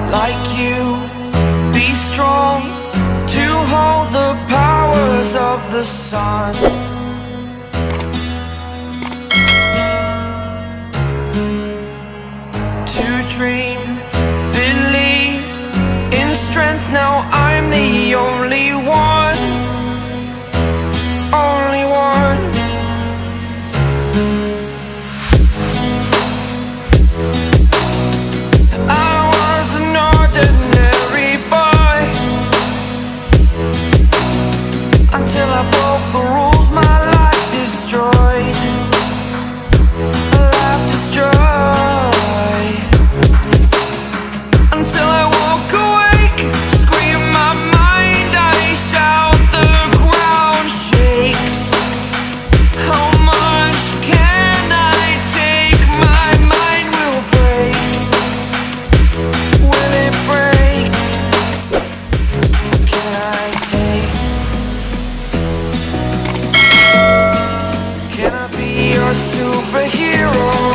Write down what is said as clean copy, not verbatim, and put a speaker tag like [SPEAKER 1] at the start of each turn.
[SPEAKER 1] like you. Be strong to hold the powers of the sun. To dream, believe in strength. Now I'm the only one, only one. I was an ordinary boy until I broke the rules. My life destroyed, life destroyed. Until I walk awake, scream my mind, I shout, the ground shakes. How much can I take? My mind will break. Will it break? Can I take? Can I be your superhero?